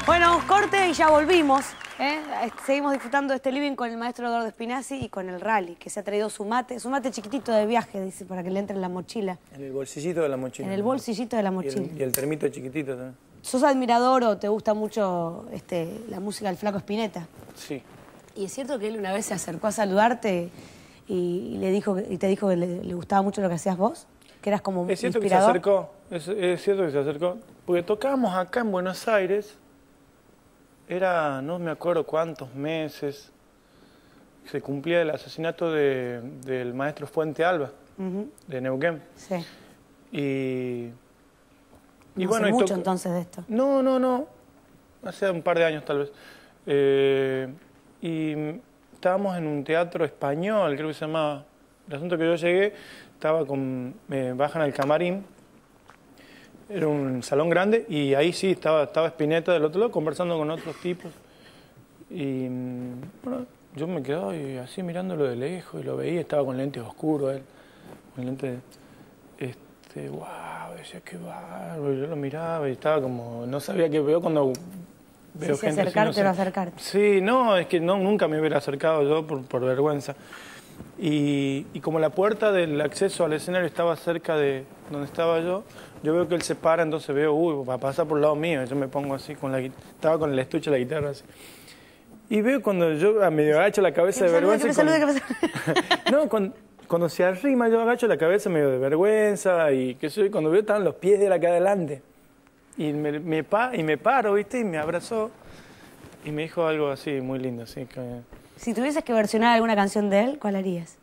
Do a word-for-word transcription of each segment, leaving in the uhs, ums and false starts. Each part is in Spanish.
Bueno, corte y ya volvimos. ¿eh? Seguimos disfrutando de este living con el maestro Eduardo Spinazzi y con el rally, que se ha traído su mate, su mate chiquitito de viaje, dice, para que le entre en la mochila. En el bolsillito de la mochila. En el bolsillito de la mochila. Y el, y el termito chiquitito también. ¿Sos admirador o te gusta mucho este, la música del Flaco Spinetta? Sí. Y es cierto que él una vez se acercó a saludarte y, y le dijo, y te dijo que le, le gustaba mucho lo que hacías vos, que eras como Es cierto inspirador. que se acercó, es, es cierto que se acercó, porque tocábamos acá en Buenos Aires, era, no me acuerdo cuántos meses, se cumplía el asesinato de, del maestro Fuente Alba, uh-huh. de Neuquén. Sí. Y, y no bueno, hace y mucho entonces de esto. No, no, no, hace un par de años tal vez. Eh, y estábamos en un teatro español, creo que se llamaba. El asunto que yo llegué, estaba con, me bajan al camarín, era un salón grande y ahí sí estaba, estaba Spinetta del otro lado conversando con otros tipos. Y bueno, yo me quedaba así mirándolo de lejos y lo veía, estaba con lentes oscuros él, con lentes, este, wow, decía qué bárbaro, yo lo miraba y estaba como, no sabía qué veo cuando veo sí, gente si acercarte así, no o sé. acercarte. Sí, no, es que no, nunca me hubiera acercado yo por, por vergüenza. Y, y como la puerta del acceso al escenario estaba cerca de donde estaba yo, yo veo que él se para, entonces veo, uy, va a pasar por el lado mío, y yo me pongo así, con la estaba con el estuche de la guitarra así. Y veo cuando yo a medio agacho la cabeza de vergüenza. Que me salude, que me salude. No, cuando, cuando se arrima yo agacho la cabeza medio de vergüenza y que soy, cuando veo estaban los pies de él acá adelante. Y me, me, pa, y me paro, ¿viste? Y me abrazó y me dijo algo así, muy lindo, así que... Si tuvieses que versionar alguna canción de él, ¿cuál harías?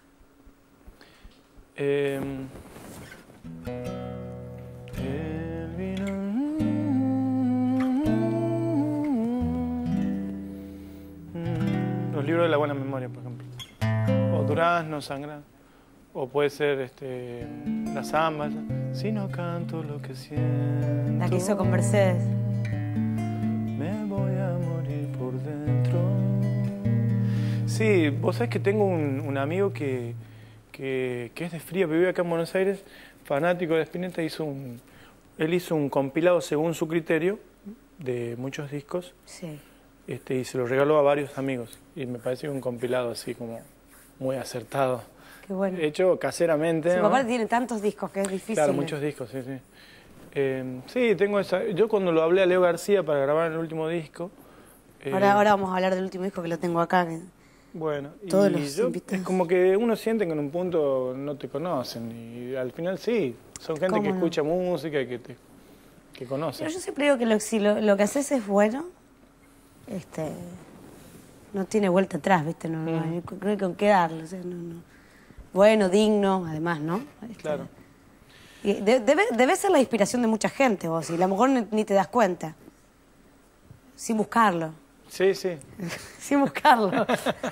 Eh, el vino, los libros de la buena memoria, por ejemplo. O Durazno, Sangrando. O puede ser este, La Zamba. Si no canto lo que siento. La que hizo con Mercedes. Me voy a morir por dentro. Sí, vos sabés que tengo un, un amigo que, que, que es de Fría, vive acá en Buenos Aires, fanático de Spinetta, hizo un, él hizo un compilado según su criterio de muchos discos, sí. este, y se lo regaló a varios amigos. Y me parece un compilado así como muy acertado. Qué bueno. Hecho caseramente. Su ¿no? papá tiene tantos discos que es difícil. Claro, muchos discos, sí, sí. Eh, sí, tengo esa. Yo cuando lo hablé a Leo García para grabar el último disco. Eh, ahora, ahora vamos a hablar del último disco que lo tengo acá. Que... Bueno, Todos y los yo, invitados. es como que uno siente que en un punto no te conocen y al final sí, son gente que no? escucha música y que te que conoce. Pero yo siempre digo que lo, si lo, lo que haces es bueno, este, no tiene vuelta atrás, ¿viste? No, no, hay, no hay con qué darle, o sea, no, no. Bueno, digno, además, ¿no? Este, claro. Y de, debe, debe ser la inspiración de mucha gente vos, y a lo mejor ni, ni te das cuenta, sin buscarlo. Sí, sí. Sin buscarlo.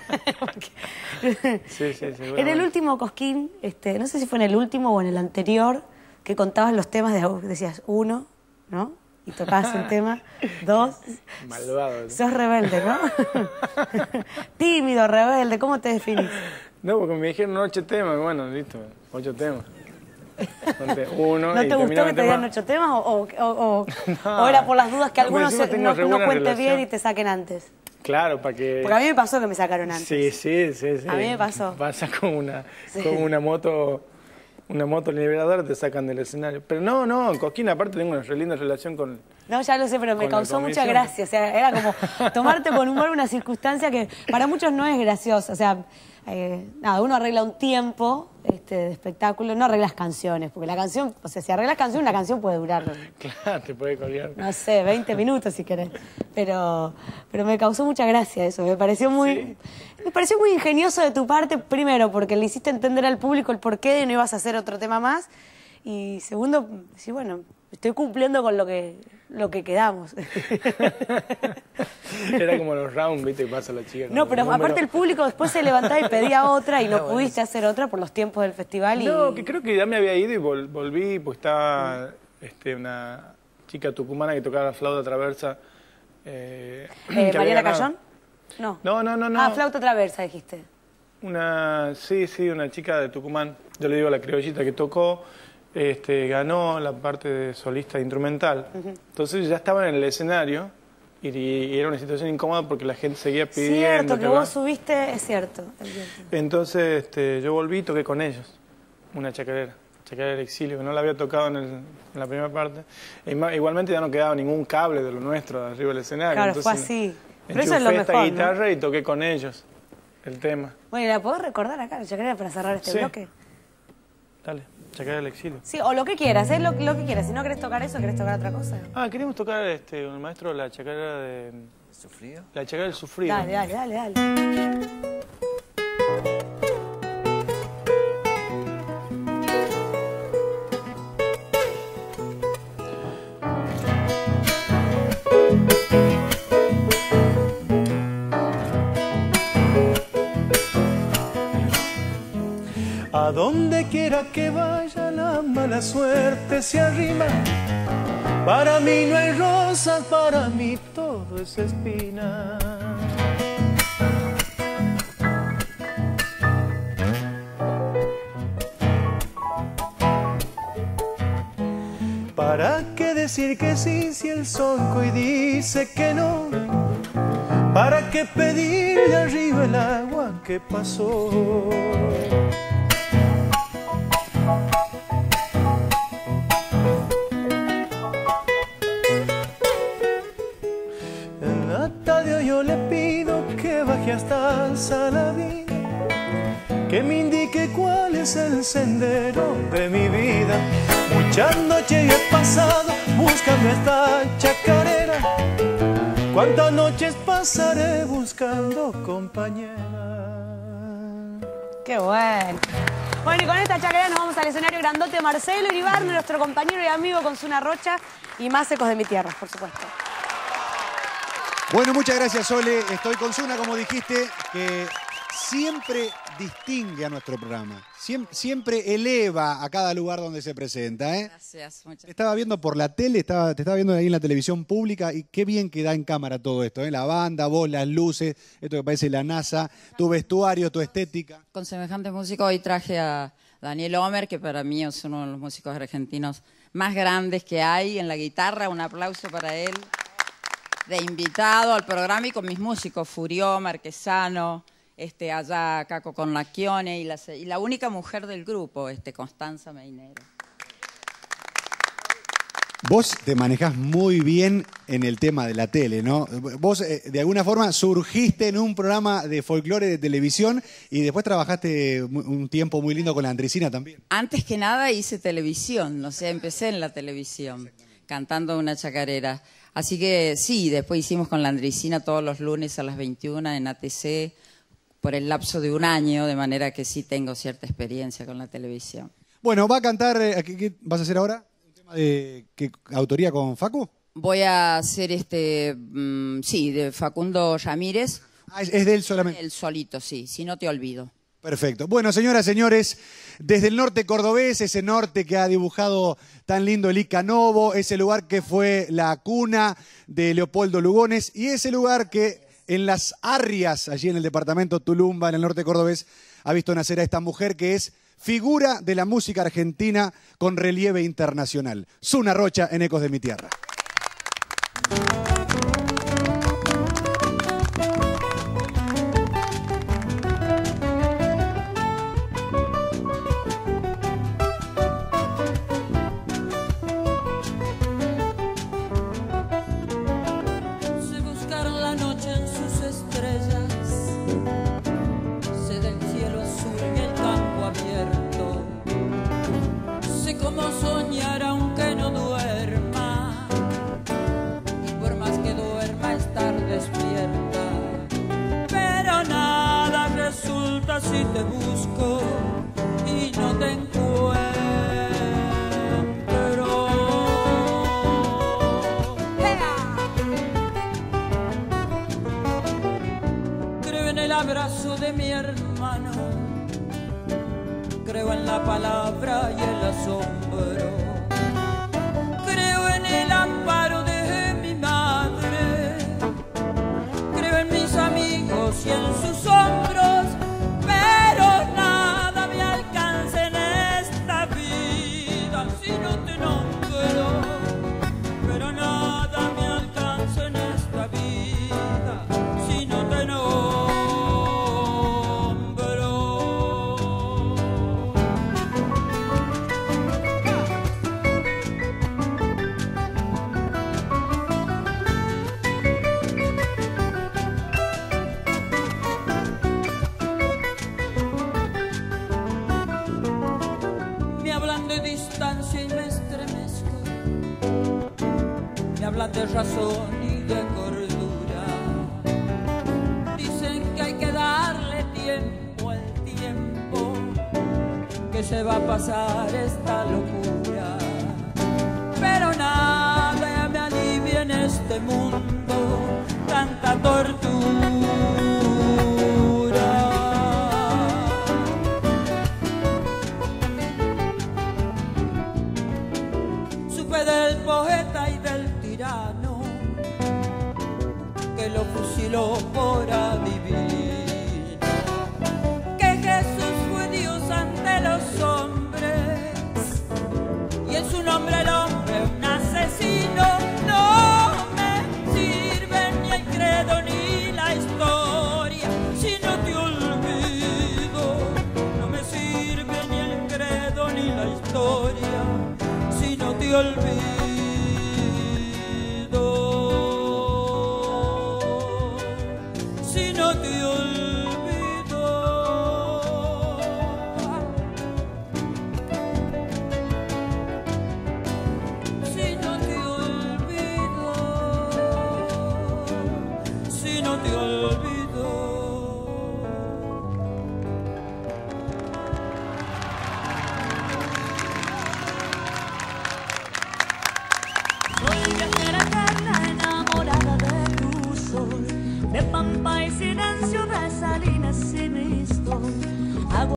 Sí, sí, sí. En el último Cosquín, este, no sé si fue en el último o en el anterior, que contabas los temas, de, decías uno, ¿no? Y tocabas un tema, dos. Malvado. Sos rebelde, ¿no? Tímido, rebelde, ¿cómo te definís? No, porque me dijeron ocho temas, bueno, listo, ocho temas. Uno, ¿No y te gustó que te dieran ocho temas o, o, o, no, o era por las dudas que no, algunos se, no, no cuente relación. bien y te saquen antes? Claro, para que... Porque a mí me pasó que me sacaron antes. Sí, sí, sí, sí. A mí me pasó. Pasa con una, sí. con una moto, una moto liberadora, te sacan del escenario. Pero no, no, en Cosquín aparte tengo una re linda relación con... No, ya lo sé, pero me causó mucha gracia. O sea, era como tomarte con humor una circunstancia que para muchos no es graciosa. O sea, eh, nada, uno arregla un tiempo este, de espectáculo, no arreglas canciones, porque la canción, o sea, si arreglas canción, una canción puede durar... Claro, te puede colgar. No sé, veinte minutos si querés. Pero, pero me causó mucha gracia eso. Me pareció muy... ¿Sí? Me pareció muy ingenioso de tu parte, primero, porque le hiciste entender al público el porqué de no ibas a hacer otro tema más. Y segundo, sí, bueno, estoy cumpliendo con lo que, lo que quedamos. Era como los rounds, ¿viste? Que pasa la chica. No, pero números. Aparte el público después se levantaba y pedía otra y no, no pudiste bueno. hacer otra por los tiempos del festival. Y... No, que creo que ya me había ido y vol volví, pues estaba mm. este, una chica tucumana que tocaba la flauta traversa. Eh, eh, ¿Mariana Cayón? No. No, no, no, no. Ah, flauta traversa, dijiste. Una, sí, sí, una chica de Tucumán. Yo le digo a la criollita que tocó. Este, ganó la parte de solista instrumental. Uh-huh. Entonces ya estaba en el escenario Y, y era una situación incómoda porque la gente seguía pidiendo. Cierto, que, que va. vos subiste, es cierto. Entonces este, yo volví y toqué con ellos, una chacarera, chacarera del exilio, que no la había tocado en, el, en la primera parte. E igualmente ya no quedaba ningún cable de lo nuestro arriba del escenario. Claro, entonces, fue así. Pero eso es lo esta mejor, guitarra, ¿no? Y toqué con ellos el tema. Bueno, ¿y la podés recordar acá, la chacarera, para cerrar este sí. bloque? Dale, chacarera del exilio. Sí, o lo que quieras, es lo, lo que quieras. Si no querés tocar eso, querés tocar otra cosa. Ah, queríamos tocar este, con el maestro la chacarera de... ¿Sufrido? La chacarera del sufrido. Dale, dale, dale, dale. A donde quiera que vaya la mala suerte se arrima. Para mí no hay rosas, para mí todo es espina. ¿Para qué decir que sí si el sol hoy dice que no? ¿Para qué pedir de arriba el agua que pasó? Yo le pido que baje hasta Saladín, que me indique cuál es el sendero de mi vida. Muchas noches he pasado buscando esta chacarera, cuántas noches pasaré buscando compañera. Qué bueno. Bueno, y con esta chacarera nos vamos al escenario grandote. Marcelo Iribarne, nuestro compañero y amigo con Zuna Rocha, y más Ecos de mi Tierra, por supuesto. Bueno, muchas gracias, Sole. Estoy con Zuna, como dijiste, que siempre distingue a nuestro programa. Siempre, siempre eleva a cada lugar donde se presenta, ¿eh? Gracias, muchas Te estaba viendo por la tele, estaba, te estaba viendo ahí en la televisión pública y qué bien que da en cámara todo esto, ¿eh? La banda, vos, las luces, esto que parece la NASA, tu vestuario, tu estética. Con semejante músico hoy traje a Daniel Homer, que para mí es uno de los músicos argentinos más grandes que hay en la guitarra. Un aplauso para él. De invitado al programa y con mis músicos, Furió, Marquesano, este, allá Caco con Lacchione y la, y la única mujer del grupo, este, Constanza Meinero. Vos te manejás muy bien en el tema de la tele, ¿no? Vos, eh, de alguna forma, surgiste en un programa de folclore de televisión y después trabajaste un tiempo muy lindo con la Andresina también. Antes que nada hice televisión, o sea, empecé en la televisión, cantando una chacarera. Así que sí, después hicimos con la Andresina todos los lunes a las veintiuna en A T C por el lapso de un año, de manera que sí tengo cierta experiencia con la televisión. Bueno, ¿va a cantar, ¿qué, qué vas a hacer ahora? ¿Un tema de qué, autoría con Facu? Voy a hacer este, mmm, sí, de Facundo Ramírez. Ah, es, es de él solamente. Él solito, sí, si no te olvido. Perfecto. Bueno, señoras, señores, desde el norte cordobés, ese norte que ha dibujado tan lindo el Ica Novo, ese lugar que fue la cuna de Leopoldo Lugones y ese lugar que en las Arrias, allí en el departamento Tulumba, en el norte cordobés, ha visto nacer a esta mujer que es figura de la música argentina con relieve internacional. Zuna Rocha en Ecos de mi Tierra. Si te busco y no te encuentro, creo en el abrazo de mi hermano, creo en la palabra y el asombro, creo en el amparo de mi madre, creo en mis amigos y en sus hombros. Pero nada me alcanza en esta vida si no te nombro. Pero nada me alcanza en esta vida. hablan de distancia y me estremezco, me hablan de razón y de cordura. Dicen que hay que darle tiempo al tiempo, que se va a pasar esta locura. Pero nada me alivia en este mundo, tanta tortura. Supe del poeta y del tirano que lo fusiló por adivino, que Jesús fue Dios ante los hombres y en su nombre el hombre un asesino. No me sirve ni el credo ni la historia si no te olvido. No me sirve ni el credo ni la historia si no te olvido.